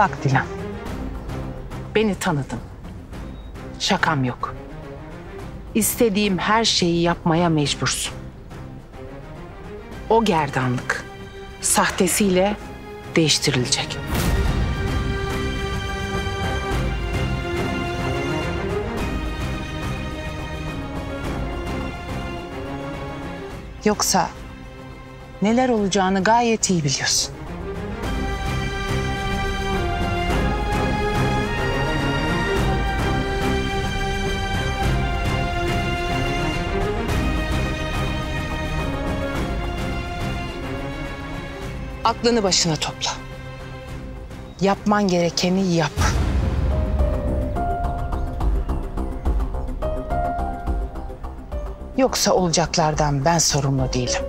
Bak Dilan, beni tanıdın. Şakam yok. İstediğim her şeyi yapmaya mecbursun. O gerdanlık sahtesiyle değiştirilecek. Yoksa neler olacağını gayet iyi biliyorsun. Aklını başına topla. Yapman gerekeni yap. Yoksa olacaklardan ben sorumlu değilim.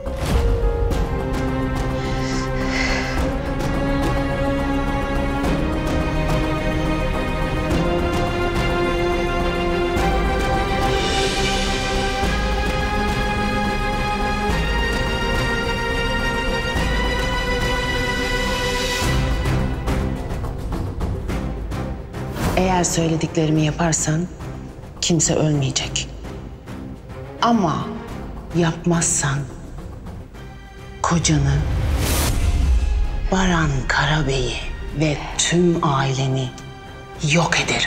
Eğer söylediklerimi yaparsan kimse ölmeyecek. Ama yapmazsan kocanı, Baran Karabey'i ve tüm aileni yok ederim.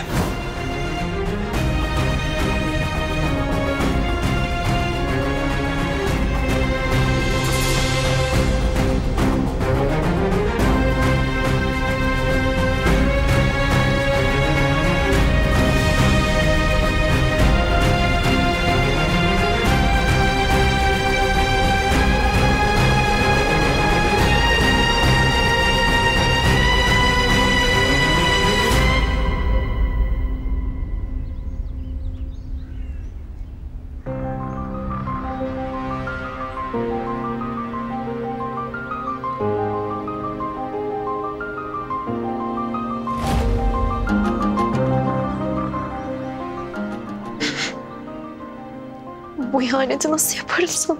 Bu ihaneti nasıl yaparım sana?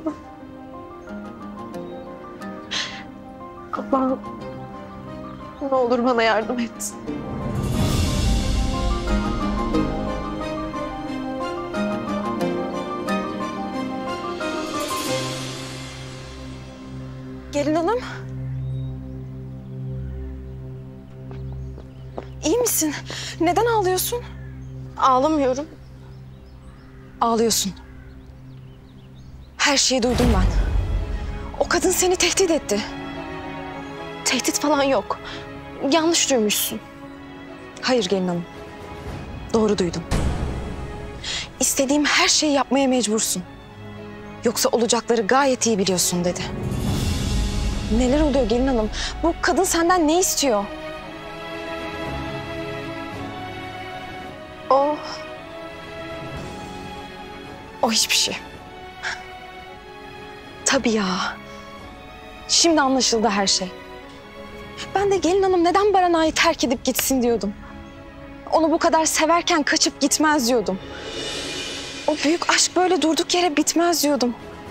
Allah'ım, ne olur bana yardım et. Gelin hanım. İyi misin? Neden ağlıyorsun? Ağlamıyorum. Ağlıyorsun. Her şeyi duydum ben. O kadın seni tehdit etti. Tehdit falan yok. Yanlış duymuşsun. Hayır gelin hanım. Doğru duydum. İstediğim her şeyi yapmaya mecbursun. Yoksa olacakları gayet iyi biliyorsun dedi. Neler oluyor gelin hanım? Bu kadın senden ne istiyor? O hiçbir şey. Tabii ya. Şimdi anlaşıldı her şey. Ben de gelin hanım neden Barana'yı terk edip gitsin diyordum. Onu bu kadar severken kaçıp gitmez diyordum. O büyük aşk böyle durduk yere bitmez diyordum.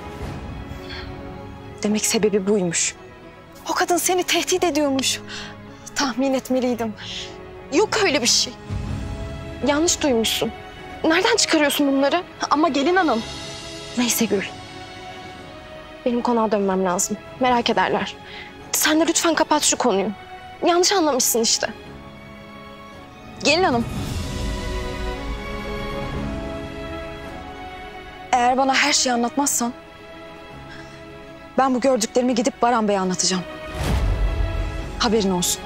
Demek sebebi buymuş. O kadın seni tehdit ediyormuş. Tahmin etmeliydim. Yok öyle bir şey. Yanlış duymuşsun. Nereden çıkarıyorsun bunları? Ama gelin hanım. Neyse Gül. Benim konağa dönmem lazım. Merak ederler. Sen de lütfen kapat şu konuyu. Yanlış anlamışsın işte. Gelin hanım. Eğer bana her şeyi anlatmazsan... ben bu gördüklerimi gidip Baran Bey'e anlatacağım. Haberin olsun.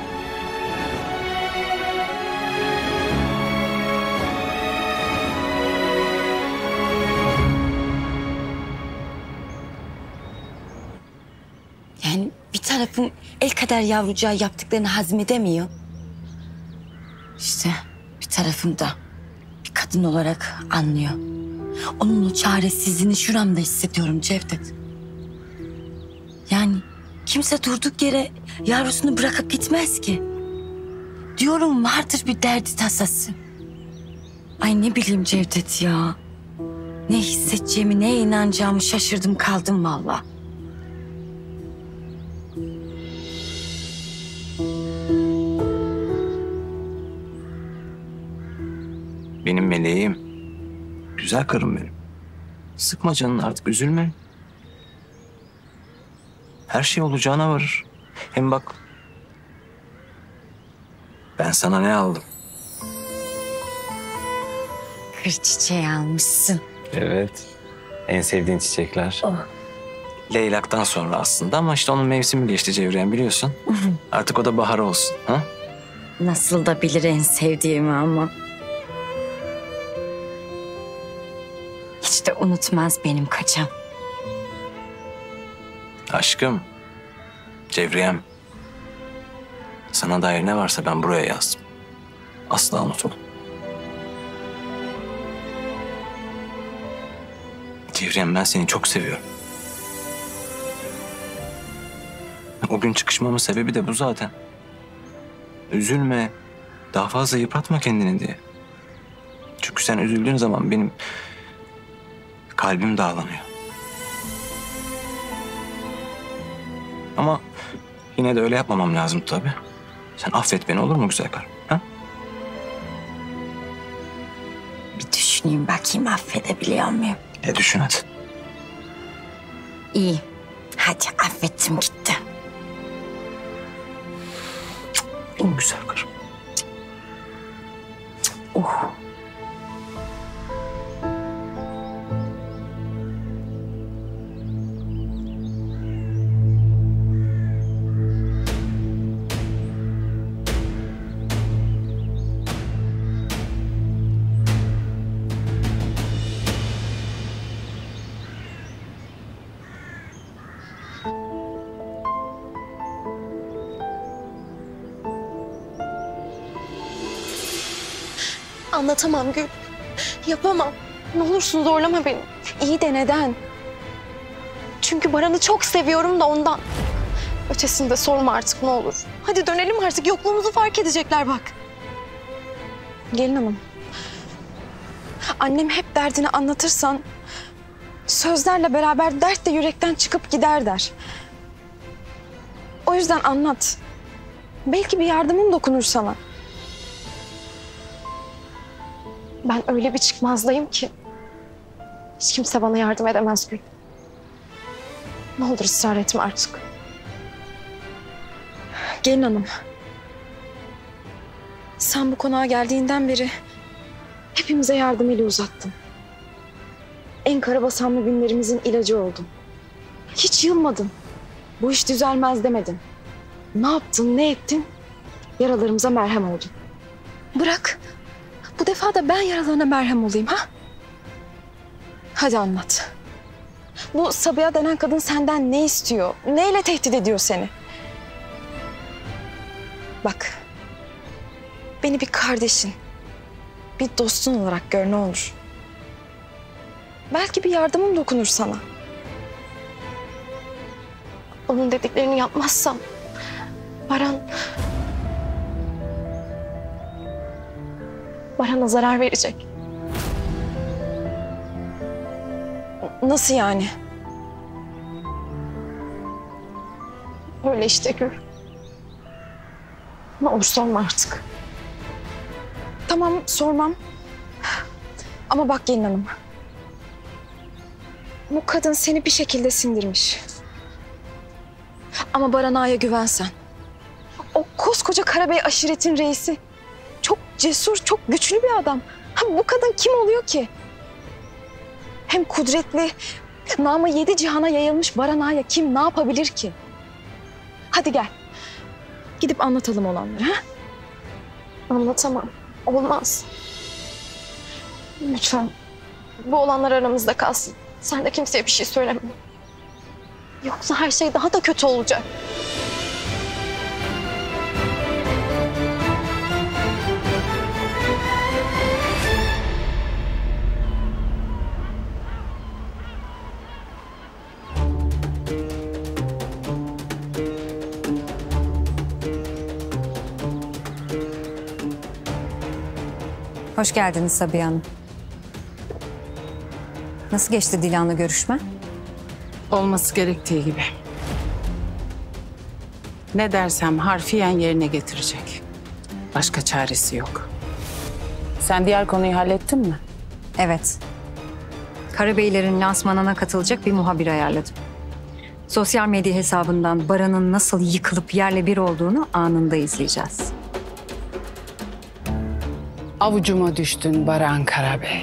Yani bir tarafın el kadar yavrucağı yaptıklarını hazmedemiyor. İşte bir tarafım da bir kadın olarak anlıyor. Onun o çaresizliğini şuramda hissediyorum Cevdet. Yani kimse durduk yere yavrusunu bırakıp gitmez ki. Diyorum vardır bir derdi tasası. Ay ne bileyim Cevdet ya. Ne hissedeceğimi, neye inanacağımı şaşırdım kaldım vallahi. Meleğim. Güzel karım benim. Sıkma canını artık, üzülme. Her şey olacağına varır. Hem bak, ben sana ne aldım? Kır çiçeği almışsın. Evet. En sevdiğin çiçekler. Oh. Leylak'tan sonra aslında ama işte onun mevsimi geçti Cevriyen, biliyorsun. Artık o da bahar olsun. Ha? Nasıl da bilir en sevdiğimi ama. Hiç de unutmaz benim kaçam. Aşkım. Cevriyem. Sana dair ne varsa ben buraya yazdım. Asla unutma. Cevriyem, ben seni çok seviyorum. O gün çıkışmamın sebebi de bu zaten. Üzülme. Daha fazla yıpratma kendini diye. Çünkü sen üzüldüğün zaman benim kalbim dağlanıyor. Ama yine de öyle yapmamam lazım tabii. Sen affet beni, olur mu güzel karım? Ha? Bir düşüneyim bakayım affedebiliyor muyum? Düşün hadi. İyi. Hadi affettim gitti. Benim güzel karım. Oh. Anlatamam Gül. Yapamam. Ne olursun zorlama beni. İyi de neden? Çünkü Baran'ı çok seviyorum da ondan. Ötesini de sorma artık ne olur. Hadi dönelim artık. Yokluğumuzu fark edecekler bak. Gelin hanım. Annem hep derdini anlatırsan sözlerle beraber dert de yürekten çıkıp gider der. O yüzden anlat. Belki bir yardımım dokunur sana. Ben öyle bir çıkmazdayım ki hiç kimse bana yardım edemez Gül. Ne olur ısrar etme artık. Gelin hanım. Sen bu konağa geldiğinden beri hepimize yardım eli uzattın. En karabasanlı günlerimizin ilacı oldun. Hiç yılmadın. Bu iş düzelmez demedin. Ne yaptın, ne ettin? Yaralarımıza merhem oldun. Bırak. Bu defa da ben yaralarına merhem olayım ha? Hadi anlat. Bu Sabiha denen kadın senden ne istiyor? Neyle tehdit ediyor seni? Bak. Beni bir kardeşin, bir dostun olarak gör ne olur. Belki bir yardımım dokunur sana. Onun dediklerini yapmazsam Baran'a zarar verecek. Nasıl yani? Öyle işte Gül. Ne olur sorma artık. Tamam sormam. Ama bak gelin hanım. Bu kadın seni bir şekilde sindirmiş. Ama Baran Ağa'ya güvensen. O koskoca Karabey aşiretin reisi. Çok cesur, çok güçlü bir adam. Ha, bu kadın kim oluyor ki? Hem kudretli, namı 7 cihana yayılmış Baran Ağa'ya kim ne yapabilir ki? Hadi gel. Gidip anlatalım olanları ha? Anlatamam. Olmaz. Lütfen. Bu olanlar aramızda kalsın. Sen de kimseye bir şey söyleme. Yoksa her şey daha da kötü olacak. Hoş geldiniz Sabiha Hanım. Nasıl geçti Dilan'la görüşme? Olması gerektiği gibi. Ne dersem harfiyen yerine getirecek. Başka çaresi yok. Sen diğer konuyu hallettin mi? Evet. Karabeylerin lansmanına katılacak bir muhabir ayarladım. Sosyal medya hesabından Baran'ın nasıl yıkılıp yerle bir olduğunu anında izleyeceğiz. Avucuma düştün Baran Karabey.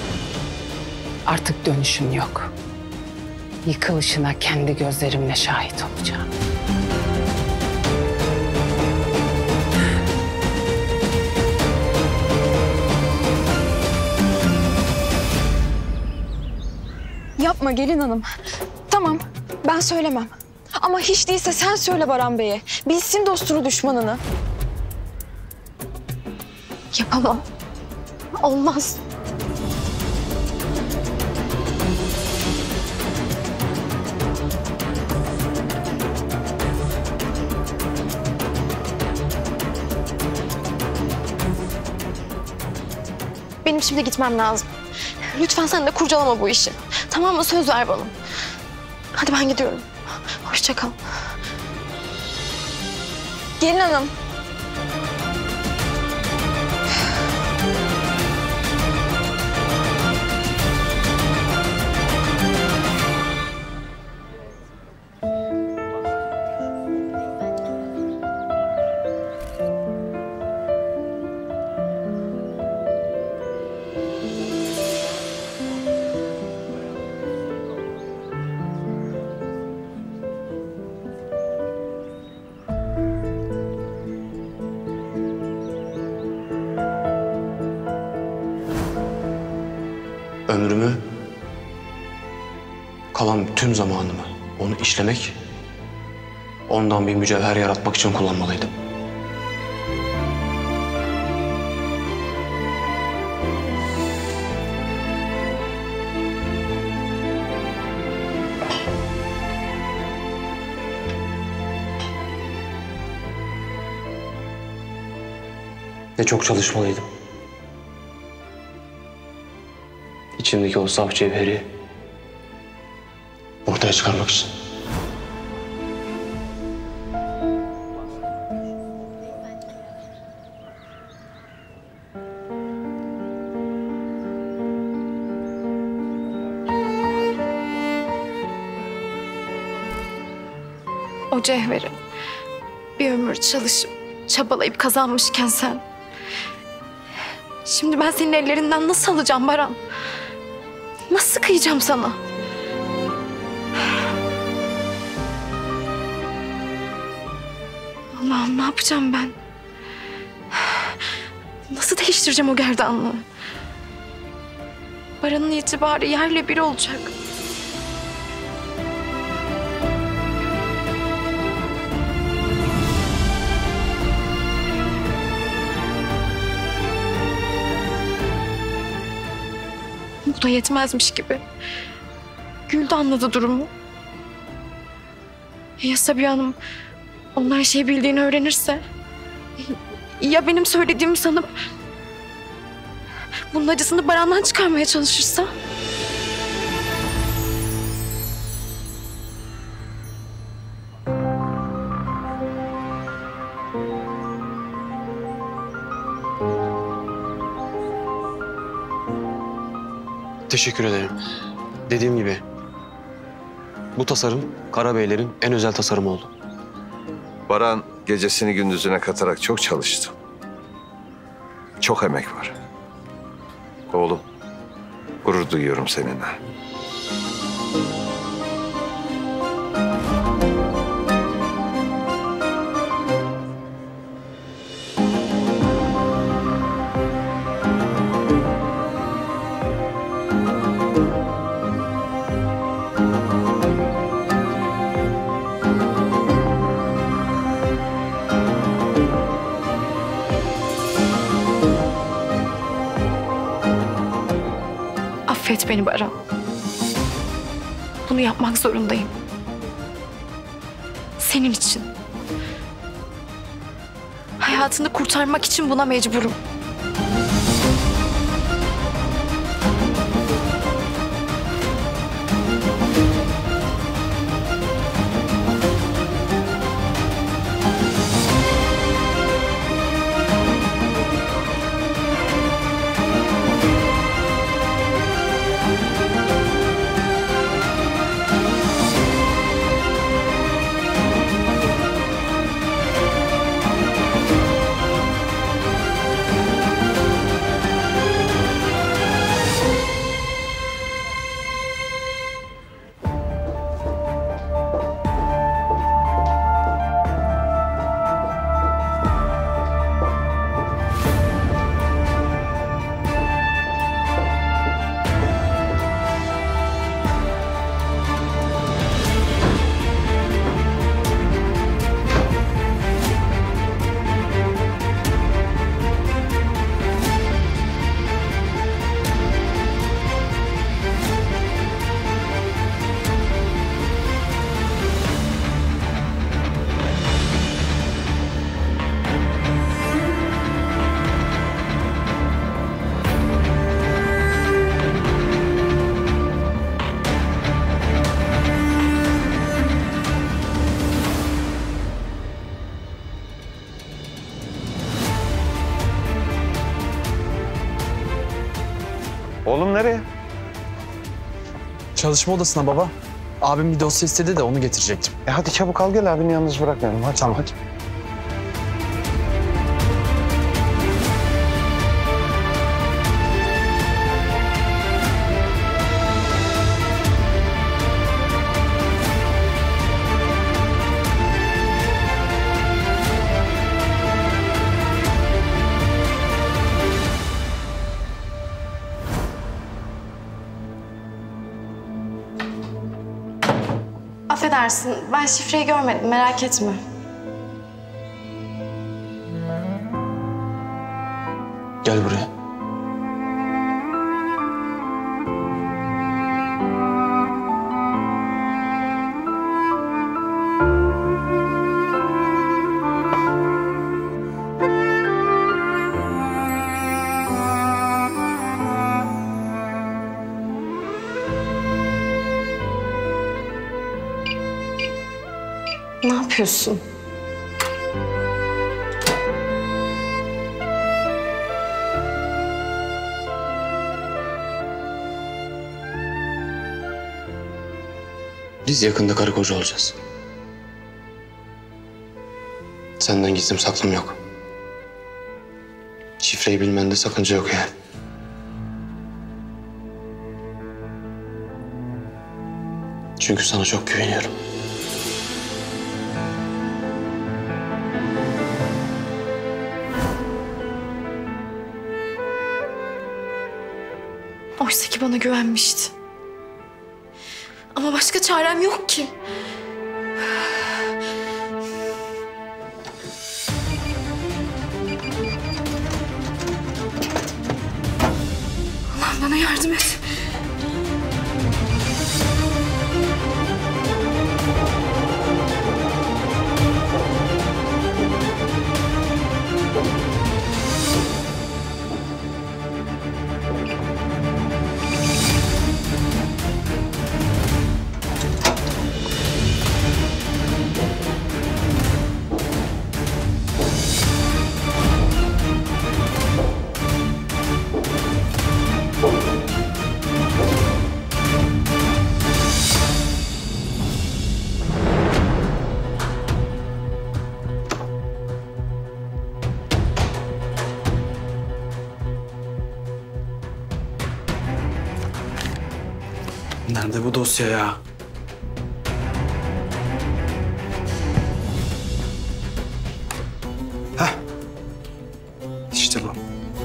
Artık dönüşün yok. Yıkılışına kendi gözlerimle şahit olacağım. Yapma gelin hanım. Tamam, ben söylemem. Ama hiç değilse sen söyle Baran Bey'e. Bilsin dostunu düşmanını. Yapamam. Olmaz. Benim şimdi gitmem lazım. Lütfen sen de kurcalama bu işi. Tamam mı? Söz ver bana. Hadi ben gidiyorum. Hoşça kal. Gelin hanım. Ömrümü, kalan tüm zamanımı onu işlemek, ondan bir mücevher yaratmak için kullanmalıydım. Ne çok çalışmalıydım. İçimdeki o saf cevheri ortaya çıkarmak için. O cevheri bir ömür çalışıp, çabalayıp kazanmışken sen... Şimdi ben senin ellerinden nasıl alacağım Baran? Nasıl kıyacağım sana? Allah'ım ne yapacağım ben? Nasıl değiştireceğim o gerdanlığı? Baran'ın itibarı yerle bir olacak. Bu da yetmezmiş gibi. Gül de anladı durumu. Ya Sabiha Hanım onun her şeyi bildiğini öğrenirse? Ya benim söylediğimi sanıp bunun acısını Baran'dan çıkarmaya çalışırsa? Teşekkür ederim. Dediğim gibi bu tasarım Karabeylerin en özel tasarımı oldu. Baran gecesini gündüzüne katarak çok çalıştı. Çok emek var. Oğlum, gurur duyuyorum seninle. Affet beni Baran. Bunu yapmak zorundayım. Senin için. Hayatını kurtarmak için buna mecburum. Nereye? Çalışma odasına baba. Abim bir dosya istedi de onu getirecektim. Hadi çabuk al gel, abini yalnız bırakmayalım. Hadi. Tamam hadi. Affedersin, ben şifreyi görmedim, merak etme. Gel buraya. Ne yapıyorsun? Biz yakında karı koca olacağız. Senden gizlim saklım yok. Şifreyi bilmende sakınca yok yani. Çünkü sana çok güveniyorum. Oysa ki bana güvenmişti. Ama başka çarem yok ki. Allah'ım bana yardım et. Nerede bu dosya ya? Heh. İşte bu.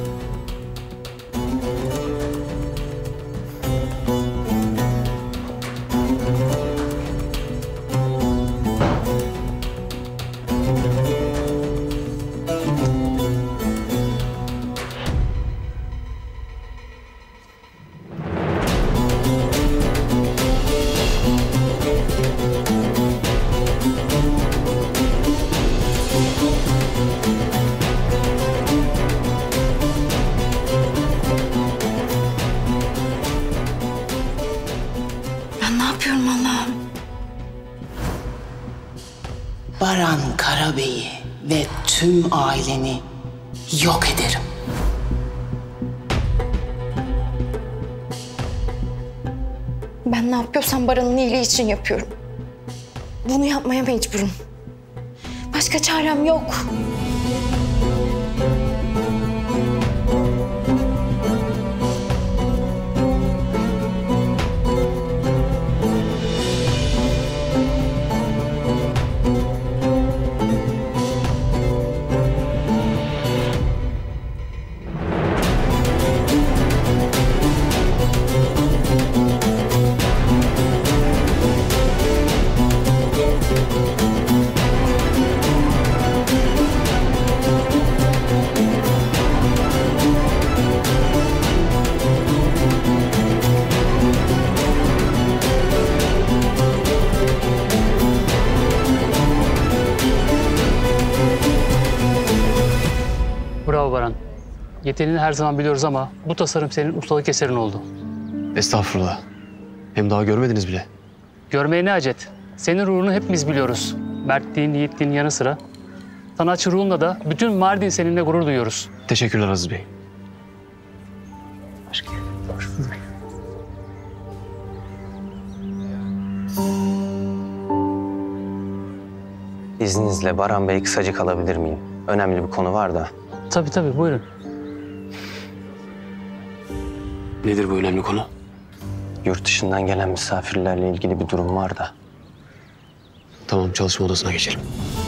Ben ne yapıyorum Allah'ım? Baran Karabey'i ve tüm aileni yok ederim. Ben ne yapıyorsam Baran'ın iyiliği için yapıyorum. Bunu yapmaya mecburum. Başka çarem yok. Bravo Baran. Yeteneğini her zaman biliyoruz ama bu tasarım senin ustalık eserin oldu. Estağfurullah. Hem daha görmediniz bile. Görmeye ne acet? Senin ruhunu hepimiz biliyoruz. Mertliğin, yiğitliğin yanı sıra. Sanatçı ruhunla da bütün Mardin seninle gurur duyuyoruz. Teşekkürler Aziz Bey. Hoş geldin. İzninizle Baran Bey kısacık alabilir miyim? Önemli bir konu var da. Tabii buyurun. Nedir bu önemli konu? Yurt dışından gelen misafirlerle ilgili bir durum var da. Tamam, çalışma odasına geçelim.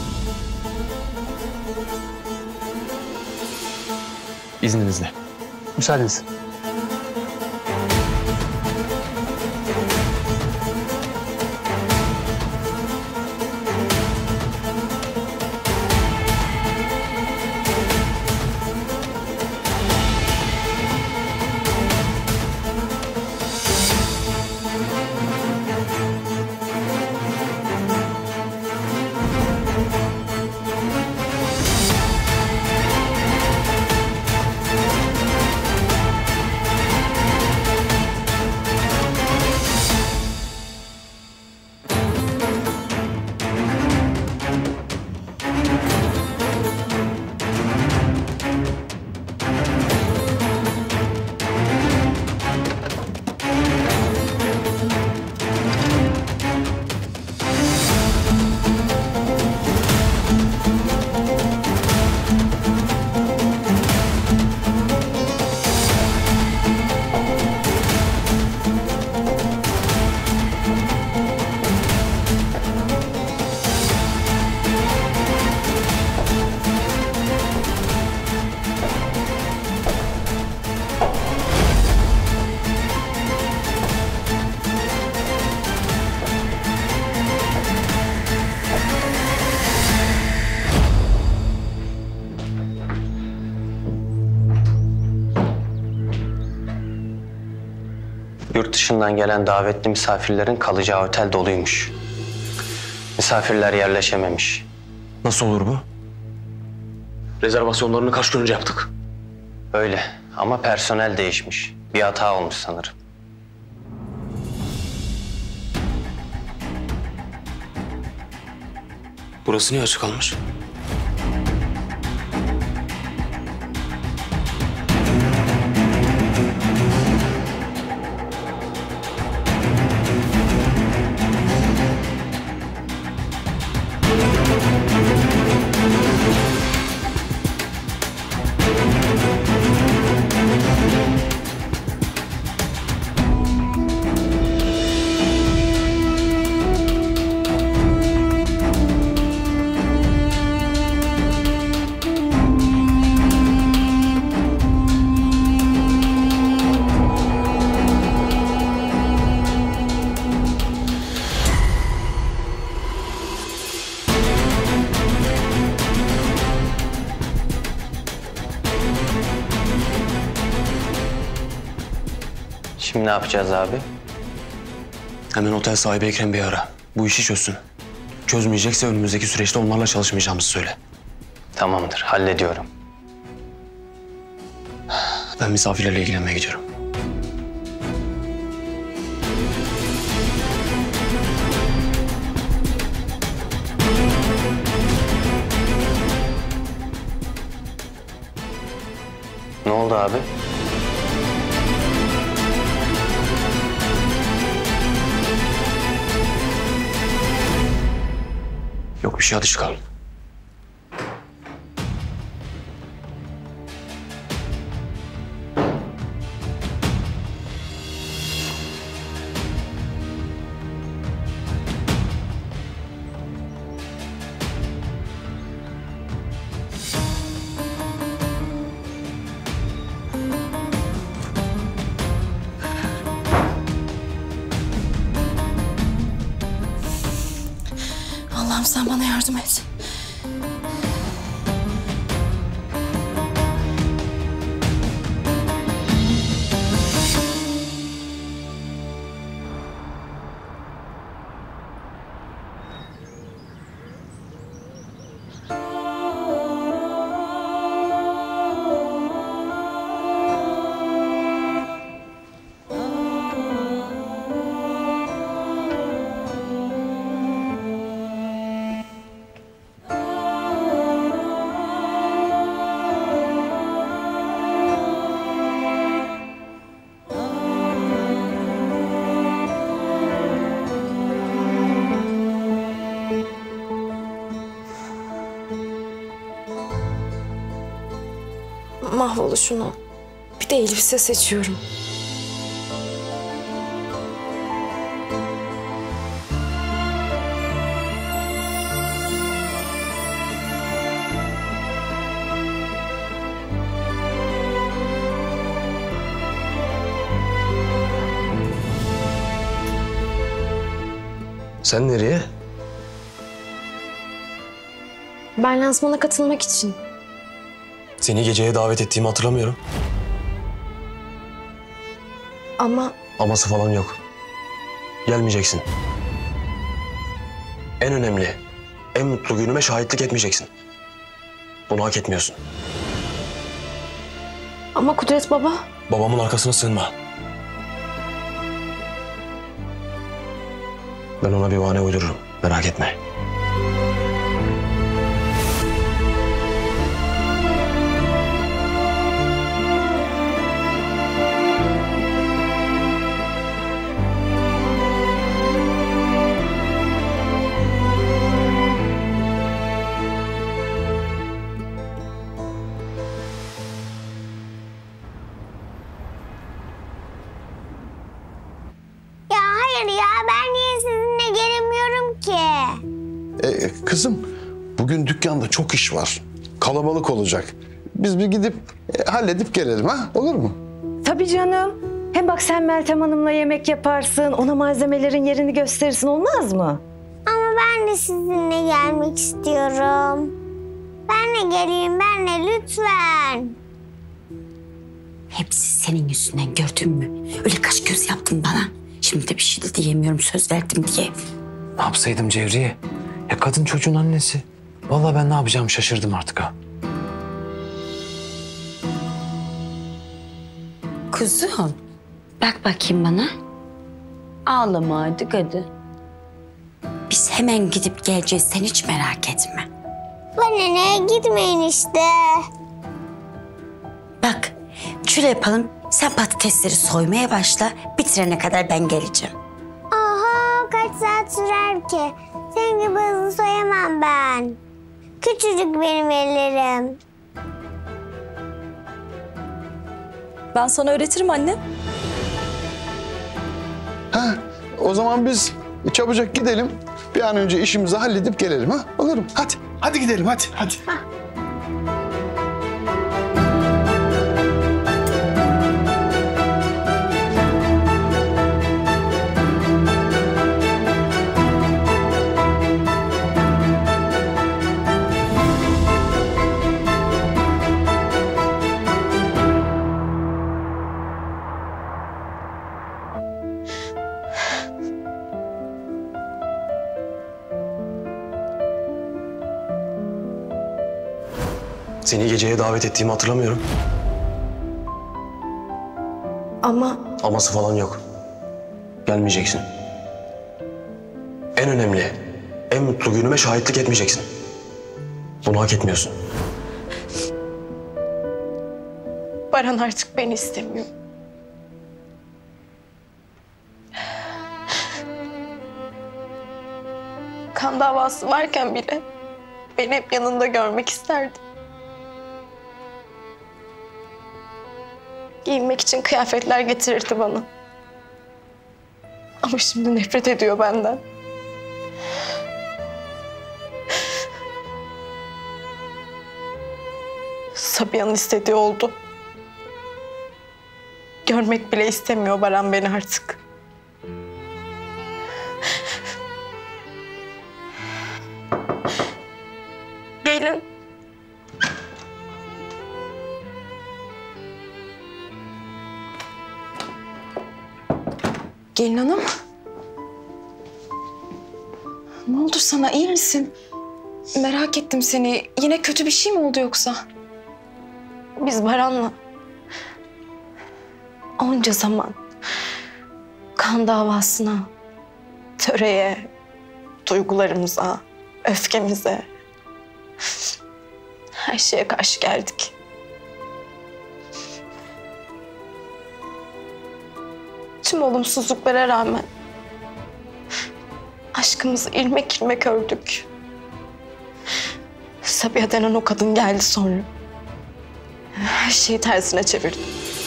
İzninizle. Müsaadenizle. Yurt dışından gelen davetli misafirlerin kalacağı otel doluymuş. Misafirler yerleşememiş. Nasıl olur bu? Rezervasyonlarını kaç gün önce yaptık? Öyle ama personel değişmiş. Bir hata olmuş sanırım. Burası niye açık kalmış? Şimdi ne yapacağız abi? Hemen otel sahibi Ekrem Bey'i ara. Bu işi çözsün. Çözmeyecekse önümüzdeki süreçte onlarla çalışmayacağımızı söyle. Tamamdır, hallediyorum. Ben misafirlerle ilgilenmeye gidiyorum. Ne oldu abi? Yok bir şey, hadi çıkalım. Allah'ım sen bana yardım et. oluşunu. Bir de elbise seçiyorum. Sen nereye? Ben lansmana katılmak için. Seni geceye davet ettiğimi hatırlamıyorum. Ama Aması falan yok. Gelmeyeceksin. En önemli, en mutlu günüme şahitlik etmeyeceksin. Bunu hak etmiyorsun. ama Kudret baba. Babamın arkasına sığınma. Ben ona bir bahane uydururum. Merak etme. Ya hayır ya, ben niye sizinle gelemiyorum ki? Kızım, bugün dükkanda çok iş var. Kalabalık olacak. Biz bir gidip halledip gelelim ha? Olur mu? Tabii canım. Hem bak sen Meltem Hanım'la yemek yaparsın, ona malzemelerin yerini gösterirsin, olmaz mı? Ama ben de sizinle gelmek istiyorum. Benle geleyim, benle lütfen. Hepsi senin yüzünden, gördün mü? Öyle kaş göz yaptın bana. Şimdi de bir şey de diyemiyorum, söz verdim diye. Ne yapsaydım Cevriye? Ya kadın çocuğun annesi. Vallahi ben ne yapacağımı şaşırdım artık ha. Kuzum, bak bakayım bana. Ağlama artık hadi. Biz hemen gidip geleceğiz, sen hiç merak etme. Bana ne, gitmeyin işte. Bak, şöyle yapalım. Sen patatesleri soymaya başla. Bitirene kadar ben geleceğim. Oha, kaç saat sürer ki? Senin gibi hızlı soyamam ben. Küçücük benim ellerim. Ben sana öğretirim anne. Ha, o zaman biz çabucak gidelim. Bir an önce işimizi halledip gelelim ha? Olur mu? Hadi, hadi gidelim hadi. Seni geceye davet ettiğimi hatırlamıyorum. Ama Aması falan yok. Gelmeyeceksin. En önemli, en mutlu günüme şahitlik etmeyeceksin. Bunu hak etmiyorsun. Baran artık beni istemiyor. Kan davası varken bile beni hep yanında görmek isterdi. Giyinmek için kıyafetler getirirdi bana. Ama şimdi nefret ediyor benden. Sabiha'nın istediği oldu. Görmek bile istemiyor Baran beni artık. Gelin. Gelin hanım. Ne oldu sana, iyi misin? Merak ettim seni. Yine kötü bir şey mi oldu yoksa? Biz Baran'la onca zaman kan davasına, töreye, duygularımıza, öfkemize, her şeye karşı geldik. Tüm olumsuzluklara rağmen aşkımızı ilmek ilmek ördük. Sabiha denen o kadın geldi sonra. Her şeyi tersine çevirdim.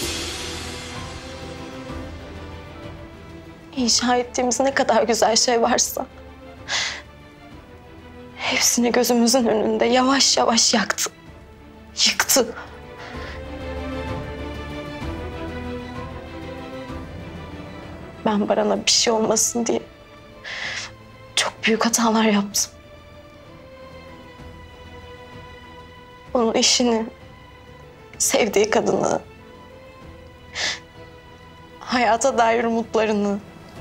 İnşa ettiğimiz ne kadar güzel şey varsa hepsini gözümüzün önünde yavaş yavaş yaktı. Yıktı. Ben Baran'a bir şey olmasın diye çok büyük hatalar yaptım. Onun işini, sevdiği kadını, hayata dair umutlarını,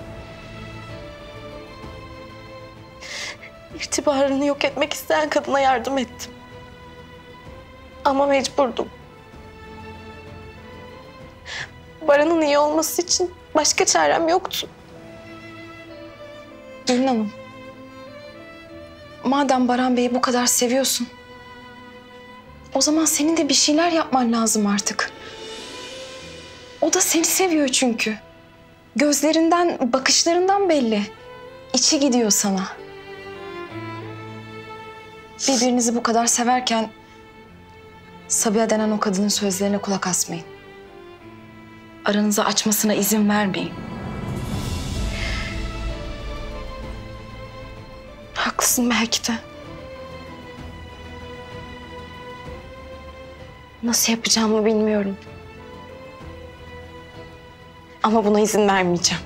itibarını yok etmek isteyen kadına yardım ettim. Ama mecburdum. Baran'ın iyi olması için başka çarem yoktu. Gülün Hanım, madem Baran Bey'i bu kadar seviyorsun, o zaman senin de bir şeyler yapman lazım artık. O da seni seviyor çünkü. Gözlerinden, bakışlarından belli. İçi gidiyor sana. Birbirinizi bu kadar severken Sabiha denen o kadının sözlerine kulak asmayın. Aranızı açmasına izin vermeyin. Haklısın belki de. Nasıl yapacağımı bilmiyorum. Ama buna izin vermeyeceğim.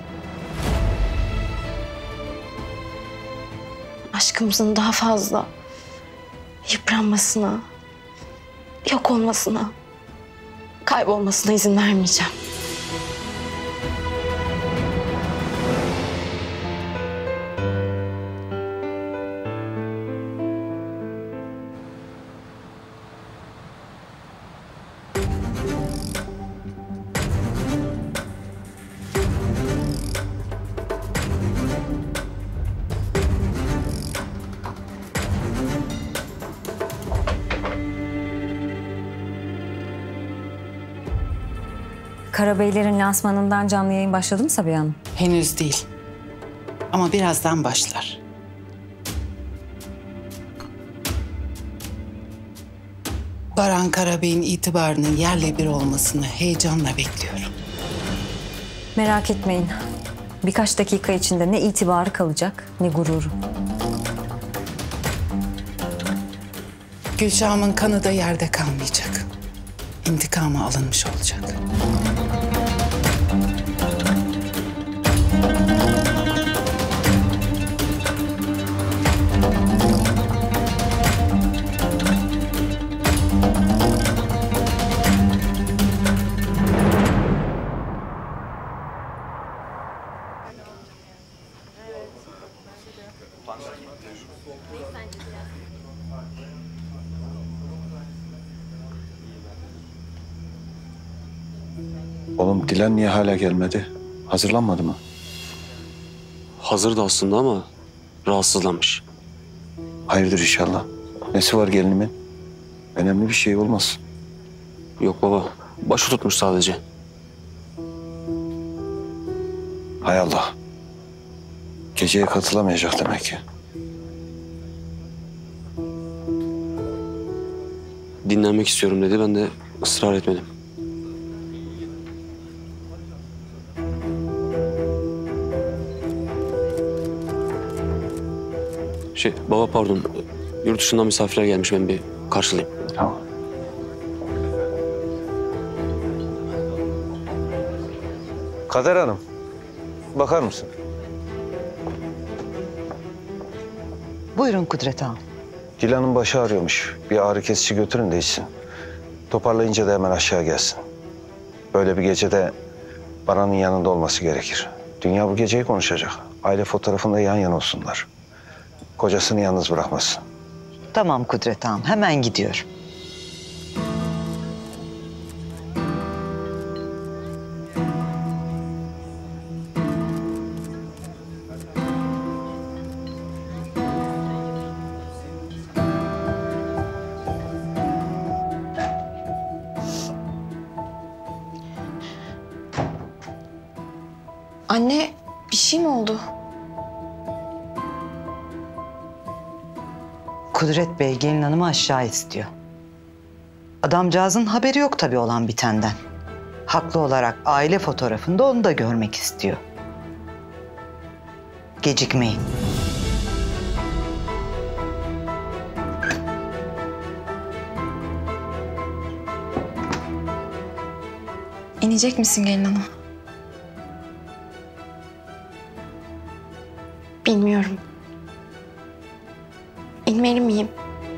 Aşkımızın daha fazla yıpranmasına, yok olmasına, kaybolmasına izin vermeyeceğim. Karabeylerin lansmanından canlı yayın başladı mı Sabiha Hanım? Henüz değil. Ama birazdan başlar. Baran Karabey'in itibarının yerle bir olmasını heyecanla bekliyorum. Merak etmeyin. Birkaç dakika içinde ne itibarı kalacak ne gururu. Gülşah'ımın kanı da yerde kalmayacak. İntikamı alınmış olacak. Oğlum Dilan niye hala gelmedi? Hazırlanmadı mı? Hazırdı aslında ama rahatsızlanmış. Hayırdır inşallah. Nesi var gelinimin? Önemli bir şey olmaz. Yok baba, başı tutmuş sadece. Hay Allah. Geceye katılamayacak demek ki. Dinlenmek istiyorum dedi, ben de ısrar etmedim. Baba pardon, yurt dışından misafirler gelmiş, ben bir karşılayayım. Tamam. Kader Hanım, bakar mısın? Buyurun Kudret Ağam. Dilan'ın başı ağrıyormuş. Bir ağrı kesici götürün de içsin. Toparlayınca da hemen aşağı gelsin. Böyle bir gecede Baran'ın yanında olması gerekir. Dünya bu geceyi konuşacak. Aile fotoğrafında yan yana olsunlar. Kocasını yalnız bırakmasın. Tamam Kudret Ağam, hemen gidiyorum. Anne, bir şey mi oldu? Kudret Bey gelin hanımı aşağı istiyor. Adamcağızın haberi yok tabii olan bitenden. Haklı olarak aile fotoğrafında onu da görmek istiyor. Gecikmeyin. İnecek misin gelin hanım? Bilmiyorum. İnmeli miyim?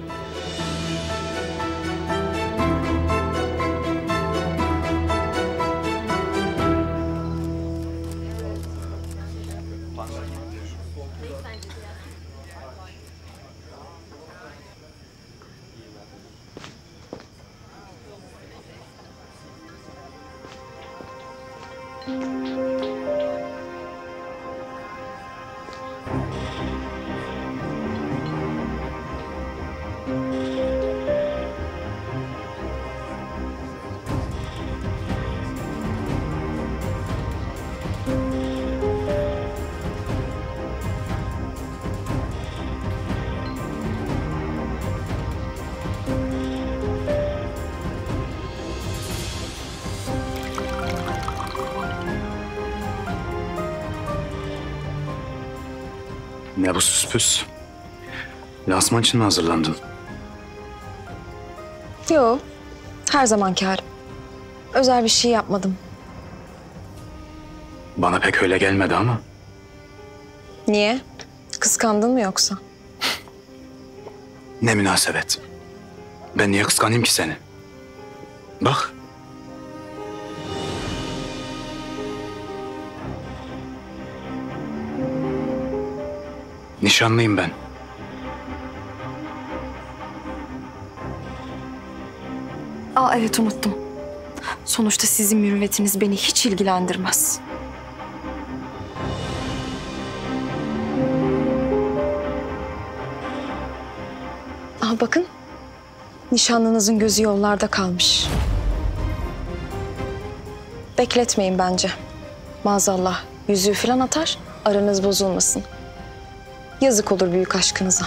Ne bu süspüs? Lansman için mi hazırlandın? Yo, her zamanki halim. Özel bir şey yapmadım. Bana pek öyle gelmedi ama. Niye? Kıskandın mı yoksa? Ne münasebet. Ben niye kıskanayım ki seni? Bak. Nişanlıyım ben. Aa evet unuttum. Sonuçta sizin mürüvvetiniz beni hiç ilgilendirmez. Aa bakın. Nişanlınızın gözü yollarda kalmış. Bekletmeyin bence. Maazallah yüzüğü falan atar, aranız bozulmasın. Yazık olur büyük aşkınıza.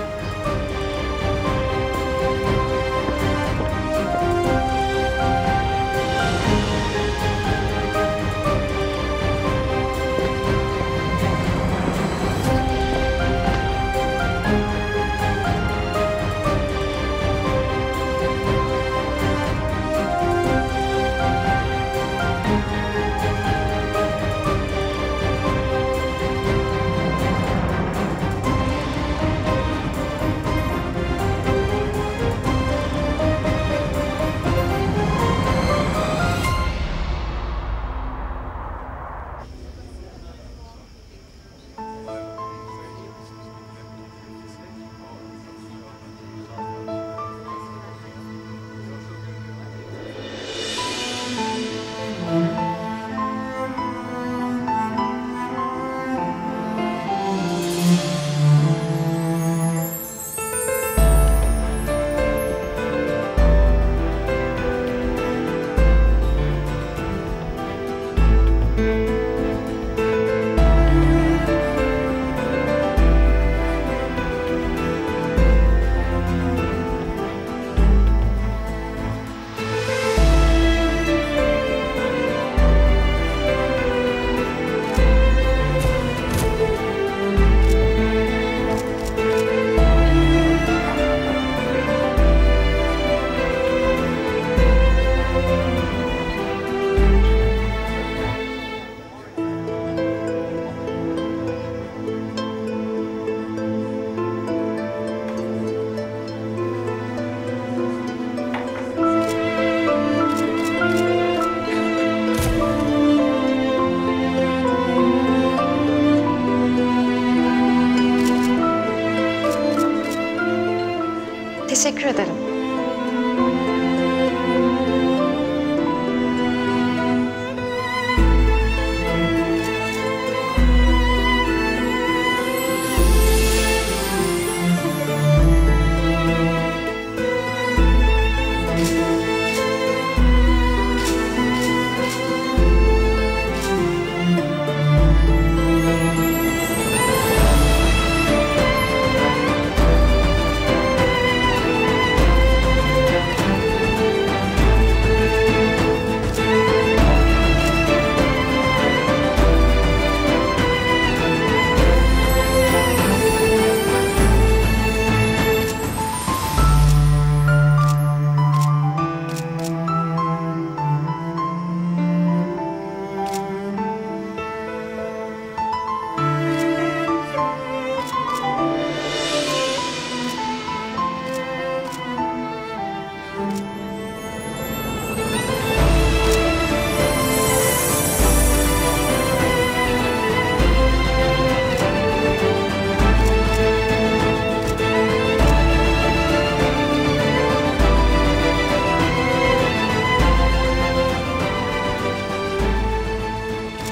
Teşekkür ederim.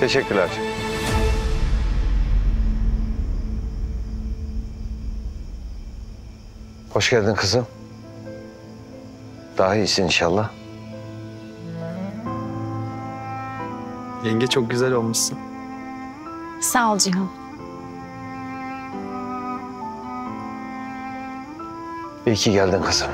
Teşekkürler. Hoş geldin kızım. Daha iyisin inşallah. Yenge çok güzel olmuşsun. Sağ ol Cihan. İyi ki geldin kızım.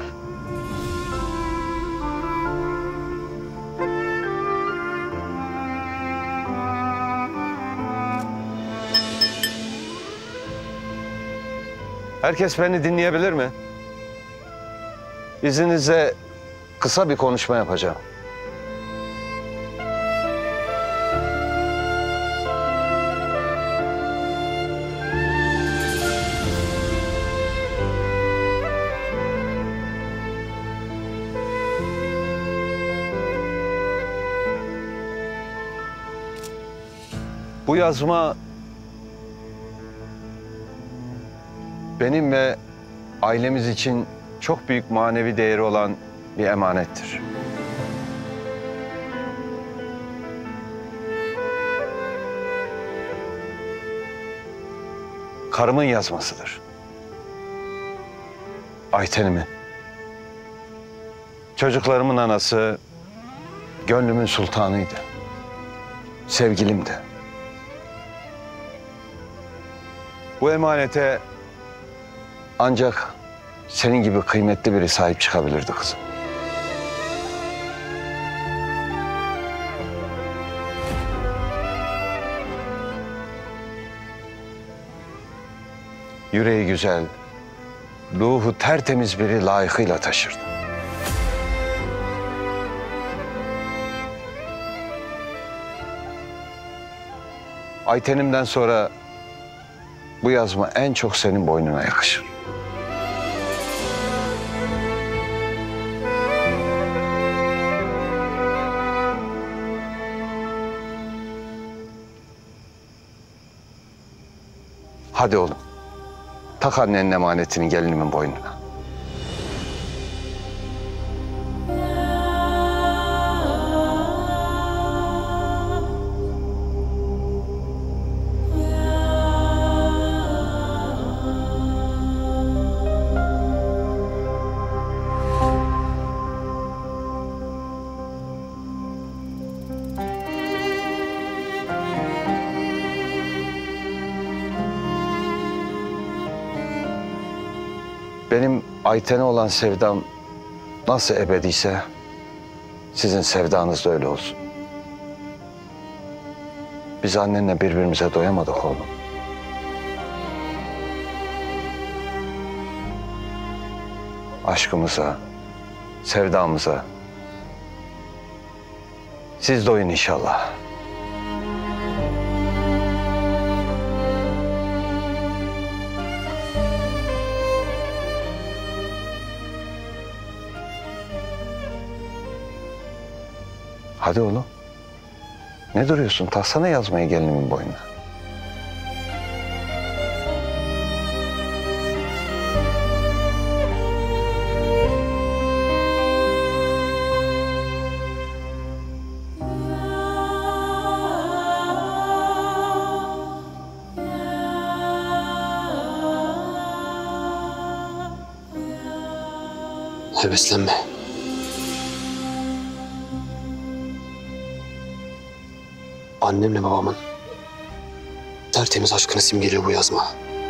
Herkes beni dinleyebilir mi? İzninizle kısa bir konuşma yapacağım. Bu yazma benim ve ailemiz için çok büyük manevi değeri olan bir emanettir. Karımın yazmasıdır. Ayten'imin. Çocuklarımın anası, gönlümün sultanıydı. Sevgilimdi. Bu emanete ancak senin gibi kıymetli biri sahip çıkabilirdi kızım. Yüreği güzel, ruhu tertemiz biri layıkıyla taşırdı. Ayten'imden sonra bu yazma en çok senin boynuna yakışır. Hadi oğlum, tak annenin emanetini gelinimin boynuna. Benim Ayten'e olan sevdam nasıl ebediyse sizin sevdanız da öyle olsun. Biz annenle birbirimize doyamadık oğlum. Aşkımıza, sevdamıza siz doyun inşallah. Hadi oğlum. Ne duruyorsun? Taksana yazmayı gelinimin boynuna. Heveslenme. Annemle babamın tertemiz aşkını simgeliyor bu yazma.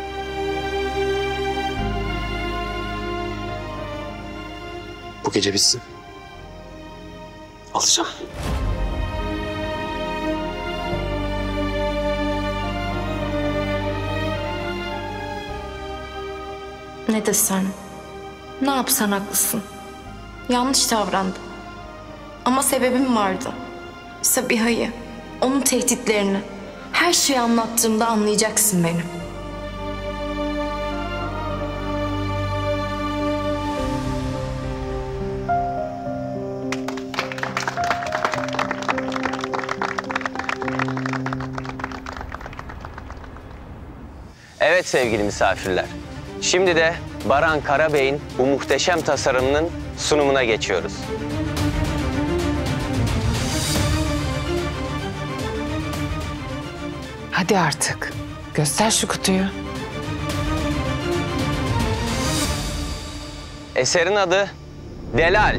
Bu gece bitsin. Alacağım. Ne desen, ne yapsan haklısın. Yanlış davrandım. Ama sebebim vardı. Sabiha'yı, onun tehditlerini, her şeyi anlattığımda anlayacaksın beni. Evet sevgili misafirler. Şimdi de Baran Karabey'in bu muhteşem tasarımının sunumuna geçiyoruz. Hadi artık. Göster şu kutuyu. Eserin adı Delal.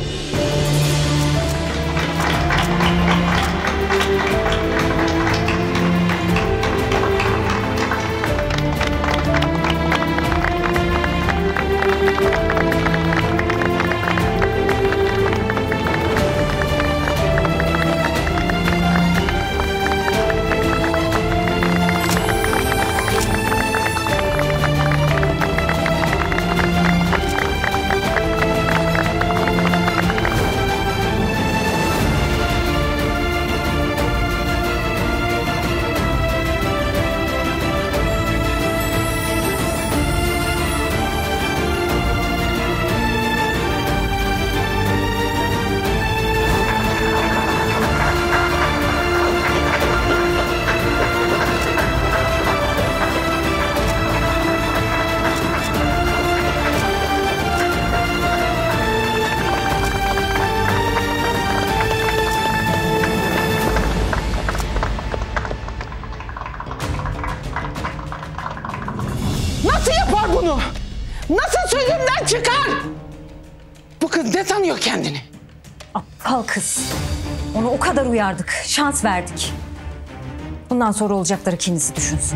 Nasıl yapar bunu? Nasıl sözümden çıkar? Bu kız ne sanıyor kendini? Aptal kız. Onu o kadar uyardık, şans verdik. Bundan sonra olacakları kendisi düşünsün.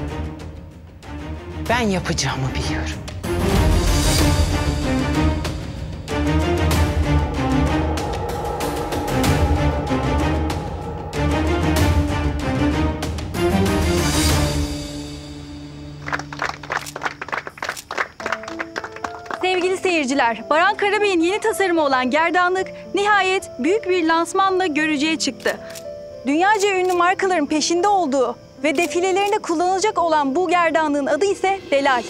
Ben yapacağımı biliyorum. Sevgili seyirciler, Baran Karabey'in yeni tasarımı olan gerdanlık nihayet büyük bir lansmanla görücüye çıktı. Dünyaca ünlü markaların peşinde olduğu ve defilelerinde kullanılacak olan bu gerdanlığın adı ise Delal.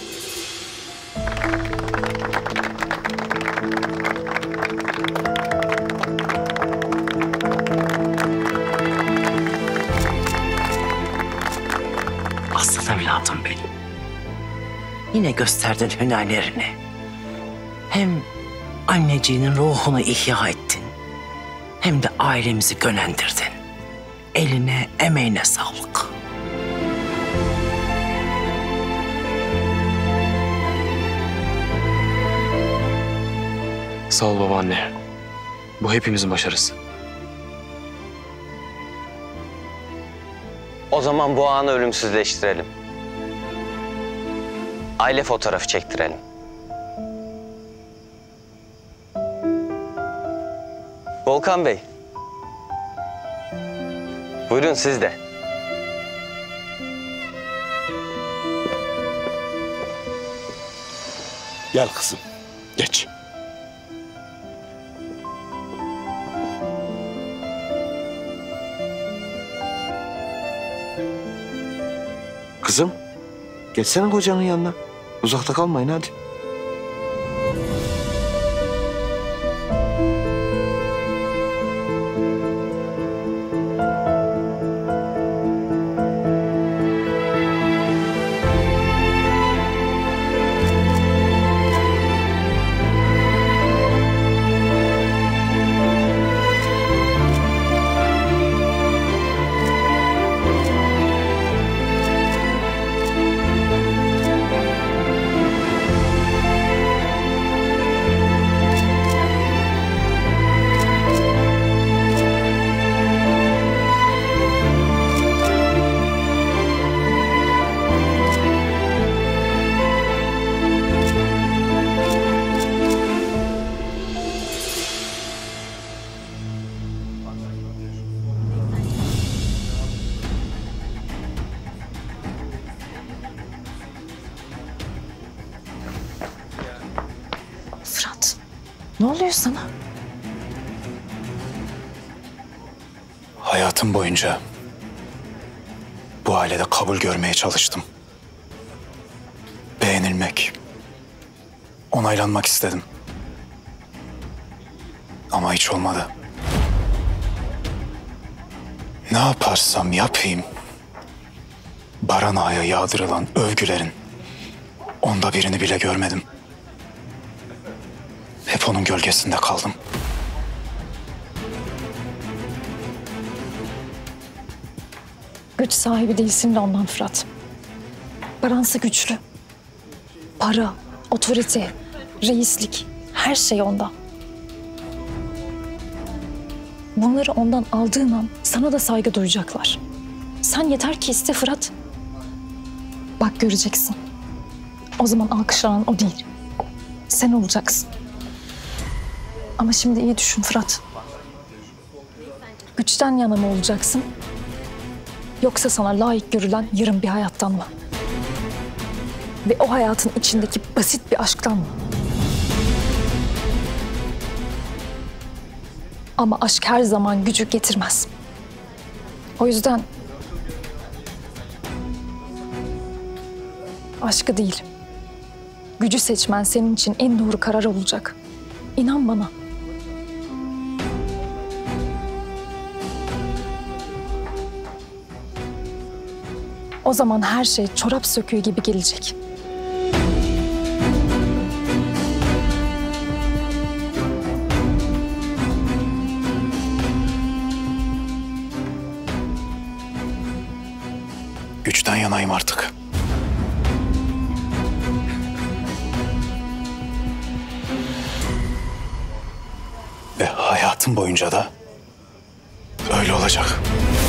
Asıl evladım benim. Yine gösterdin hünerlerini. Hem anneciğinin ruhunu ihya ettin. Hem de ailemizi gönendirdin. Eline, emeğine sağlık. Sağ ol babaanne. Bu hepimizin başarısı. O zaman bu anı ölümsüzleştirelim. Aile fotoğrafı çektirelim. Volkan Bey. Buyurun siz de. Gel kızım, geç. Kızım, geçsene kocanın yanına. Uzakta kalmayın hadi. Fırat, ne oluyor sana? Hayatım boyunca bu ailede kabul görmeye çalıştım. Beğenilmek, onaylanmak istedim. Ama hiç olmadı. Ne yaparsam yapayım, Baran Ağa'ya yağdırılan övgülerin onda birini bile görmedim. Hep onun gölgesinde kaldım. Güç sahibi değilsin de ondan Fırat. Baran'sa güçlü. Para, otorite, reislik, her şey onda. Bunları ondan aldığın an sana da saygı duyacaklar. Sen yeter ki iste Fırat. Bak göreceksin. O zaman alkışlanan o değil. Sen olacaksın. Ama şimdi iyi düşün Fırat. Güçten yana mı olacaksın? Yoksa sana layık görülen yarım bir hayattan mı? Ve o hayatın içindeki basit bir aşktan mı? Ama aşk her zaman gücü getirmez. O yüzden aşkı değil, gücü seçmen senin için en doğru karar olacak. İnan bana. O zaman her şey çorap söküğü gibi gelecek. Güçten yanayım artık. Ve hayatım boyunca da öyle olacak.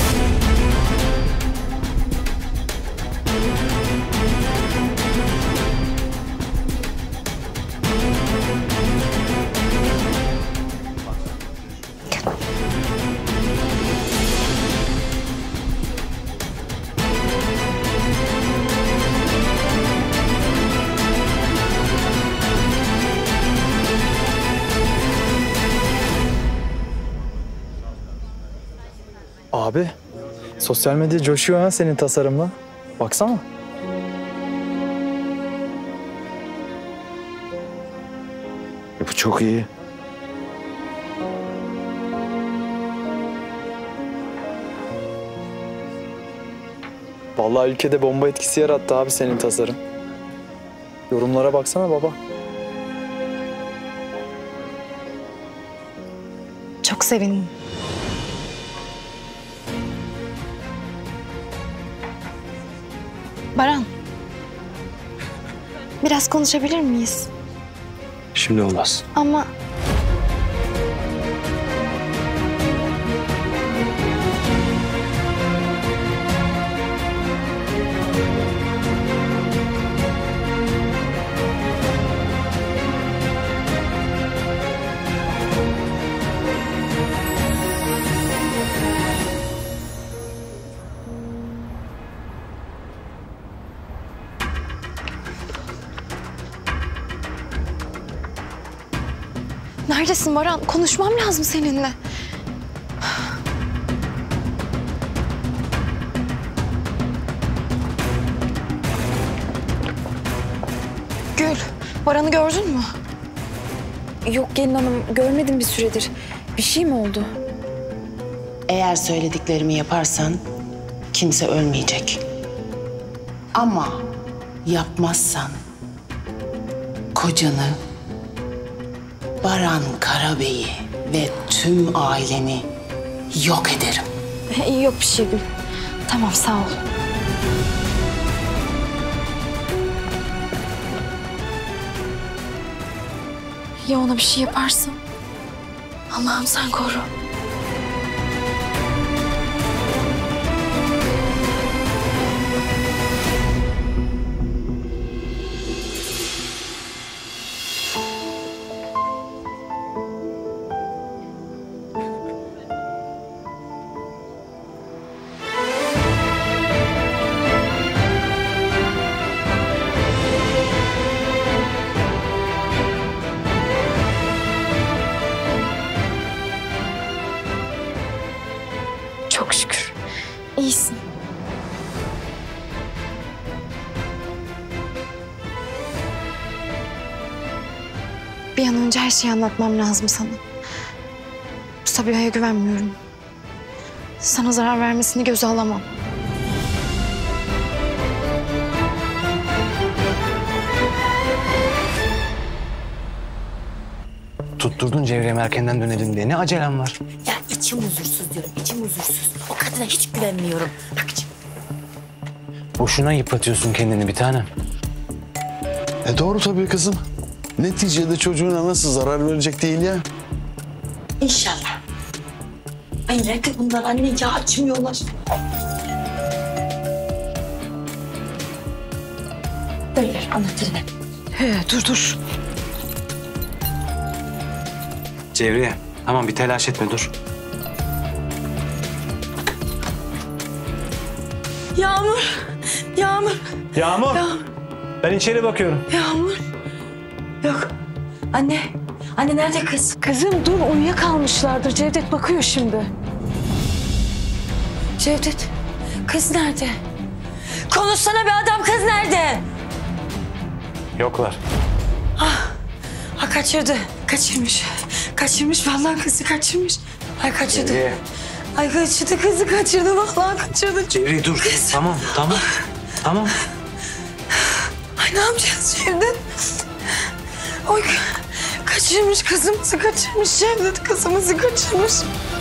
Abi, sosyal medya coşuyor ha senin tasarımla. Baksana. Bu çok iyi. Vallahi ülkede bomba etkisi yarattı abi senin tasarım. Yorumlara baksana baba. Çok sevindim. Baran. Biraz konuşabilir miyiz? Şimdi olmaz. Ama... Neredesin Baran? Konuşmam lazım seninle. Gül, Baran'ı gördün mü? Yok gelin hanım, görmedim bir süredir. Bir şey mi oldu? Eğer söylediklerimi yaparsan kimse ölmeyecek. Ama yapmazsan kocanı, Baran Karabey'i ve tüm aileni yok ederim. Yok bir şey Gül. Tamam, sağ ol. Ya ona bir şey yaparsam? Allah'ım sen koru. Çok şükür. İyisin. Bir an önce her şeyi anlatmam lazım sana. Sabiha'ya güvenmiyorum. Sana zarar vermesini göze alamam. Tutturdun Cevrem erkenden dönelim diye. Ne acelem var? Ya içim huzursuz diyorum, içim huzursuz. O kadına hiç güvenmiyorum. Bak Boşuna yıpratıyorsun kendini bir tanem. Doğru tabii kızım. Neticede çocuğuna nasıl zarar verecek değil ya. İnşallah. Ay nerede bunlar anne ya, açmıyorlar. Ver anahtarını. Dur. Cevriye, tamam bir telaş etme, dur. Yağmur. Yağmur. Ben içeri bakıyorum. Yağmur. Yok. Anne nerede kız? Kızım dur, uyuyakalmışlardır. Cevdet bakıyor şimdi. Cevdet, kız nerede? Konuşsana be adam, kız nerede? Yoklar. Kaçırdı. Kaçırmış vallahi, kızı kaçırmış. Ay kaçırdı. Cevriye. Ay kaçırdı, kızı kaçırdı vallahi, kaçırdı. Cevriye dur. Kız. Tamam. Ay ne yapacağız şimdi? Oy kaçırmış, kızımızı kaçırmış. Cevdet kızımızı kaçırmış.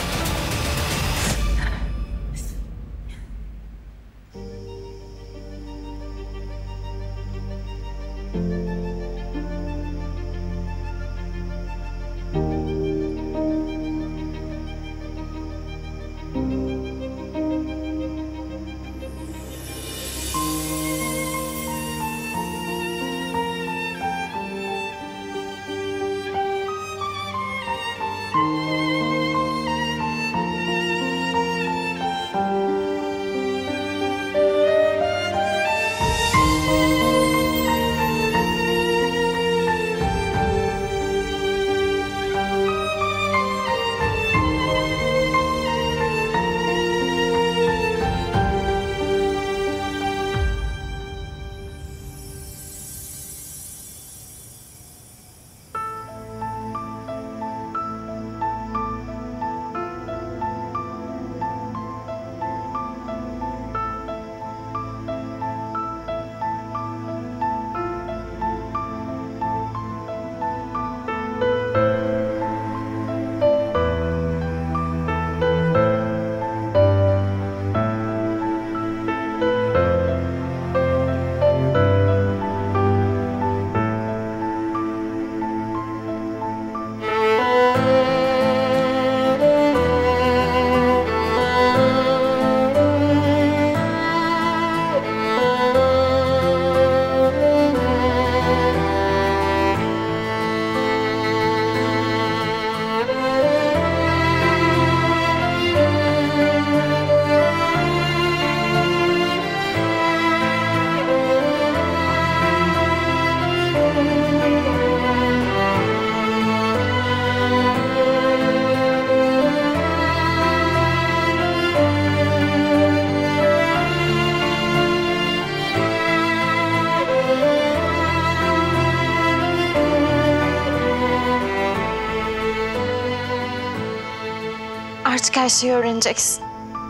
Artık her şeyi öğreneceksin.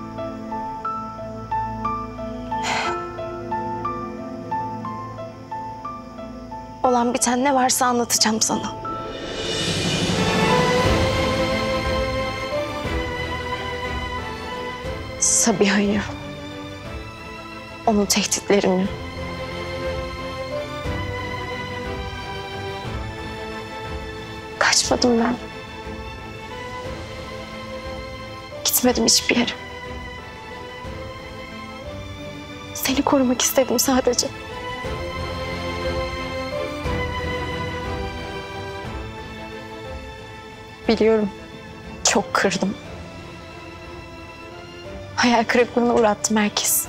Olan biten ne varsa anlatacağım sana. Sabiha'yı, onun tehditlerini. Kaçmadım ben. Gitmedim hiçbir yere. Seni korumak istedim sadece. Biliyorum, çok kırdım. Hayal kırıklığına uğrattım herkes.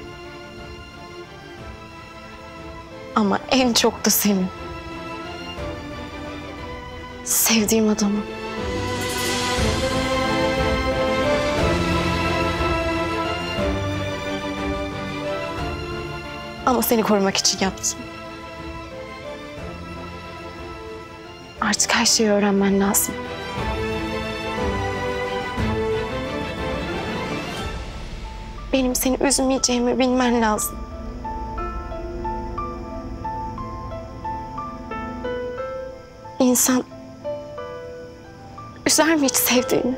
Ama en çok da seni. Sevdiğim adamı. Ama seni korumak için yaptım. Artık her şeyi öğrenmen lazım. Benim seni üzmeyeceğimi bilmen lazım. İnsan üzer mi hiç sevdiğini?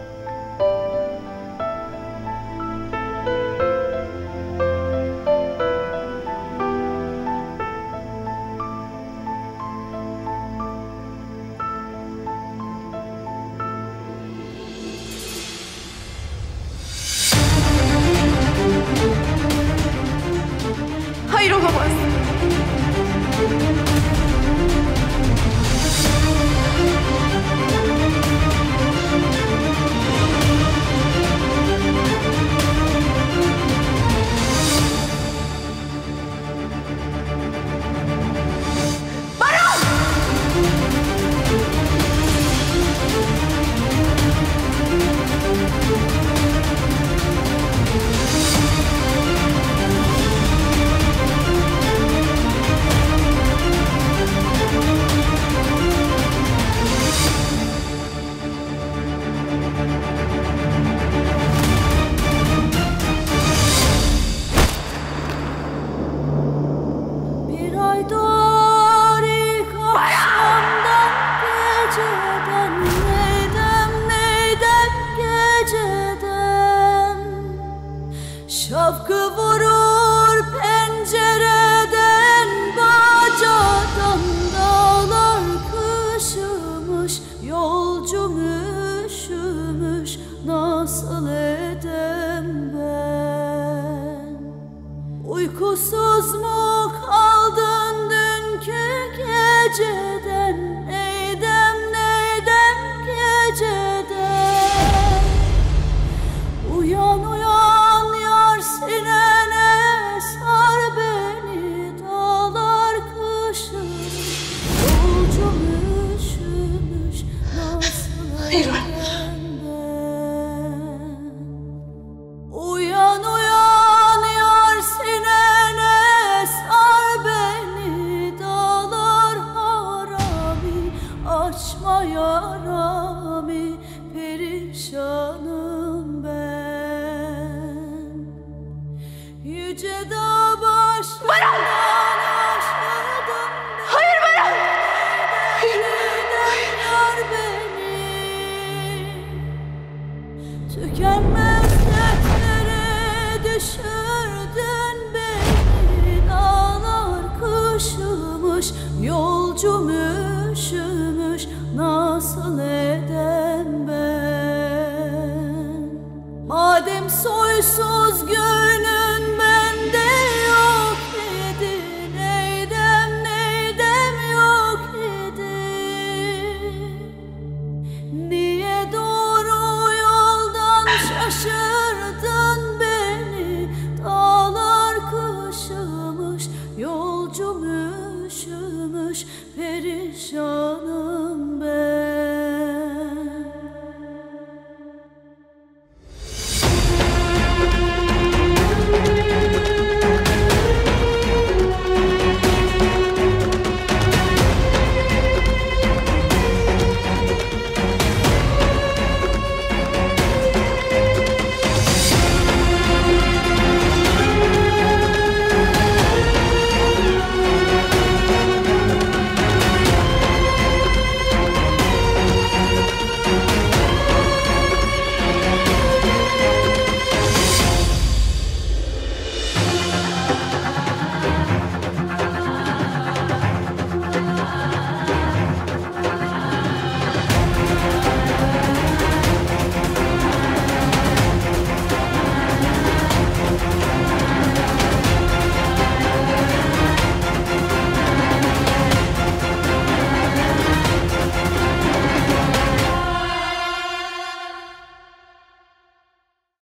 Hayır olamaz. Şapkı vurur pencereden, bacadan dağlar kışımış, yolcum üşümüş, nasıl edem ben? Uykusuz mu kaldın dünkü geceden, neydem geceden? Uyan uyan yar, sinene sar beni, dağlar kışımış, yolcum üşümüş, nasıl edem ben? Uyan uyan yar, sinene sar beni, dağlar harami, açma yarami, perişanım ben. Yüce dağ başından aşağıdan, hayır Baran! Yar beni, tükenmez dertlere düşürdün beni, dağlar kışımış, yolcum üşümüş, nasıl edem ben? Madem soysuz gönlün bende yok idi, neydem yok idi? Niye doğru yoldan şaşırdın beni, dağlar kışımış, yolcum üşümüş, perişan